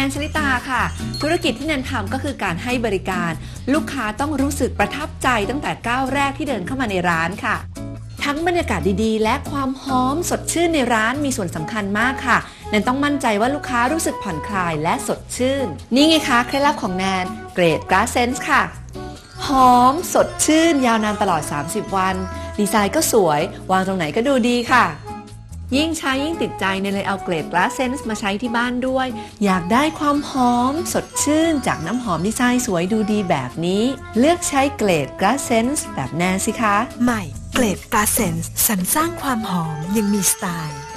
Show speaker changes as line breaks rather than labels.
นชลิตาค่ะธุรกิจที่แนนทำก็คือการให้บริการลูกค้าต้องรู้สึกประทับใจตั้งแต่ก้าวแรกที่เดินเข้ามาในร้านค่ะทั้งบรรยากาศดีๆและความหอมสดชื่นในร้านมีส่วนสำคัญมากค่ะแนนต้องมั่นใจว่าลูกค้ารู้สึกผ่อนคลายและสดชื่นนี่ไงคะเคล็ดลับของแนนเกรด Grass Sense ค่ะหอมสดชื่นยาวนานตลอด30วันดีไซน์ก็สวยวางตรงไหนก็ดูดีค่ะยิ่งใช้ยิ่งติดใจในเลยเอาเกรด Grass Sense มาใช้ที่บ้านด้วยอยากได้ความหอมสดชื่นจากน้ำหอมดีไซน์สวยดูดีแบบนี้เลือกใช้เกรด Grass Sense แบบแนนสิคะ
ใหม่เกรด Grass Sense สรรสร้างความหอมยังมีสไตล์